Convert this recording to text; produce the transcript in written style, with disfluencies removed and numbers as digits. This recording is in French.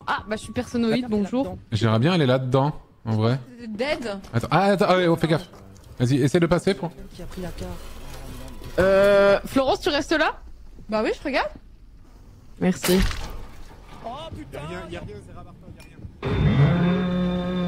Ah, bah je suis personnoïde, bonjour. J'aimerais bien aller là-dedans, en vrai. Dead. Attends, oh, fais gaffe. Vas-y, essaie de passer pour... Qui a pris la carte. Florence, tu restes là? Bah oui, je regarde. Merci. Oh putain. Y'a rien, c'est Rabartin, y'a rien.